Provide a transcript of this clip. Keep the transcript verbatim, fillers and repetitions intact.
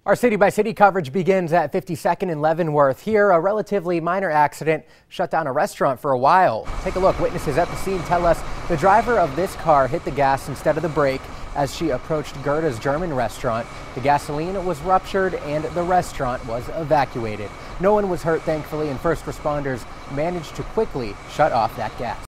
Our city by city coverage begins at fifty-second and Leavenworth. Here, a relatively minor accident shut down a restaurant for a while. Take a look. Witnesses at the scene tell us the driver of this car hit the gas instead of the brake as she approached Gerda's German restaurant. The gasoline was ruptured and the restaurant was evacuated. No one was hurt, thankfully, and first responders managed to quickly shut off that gas.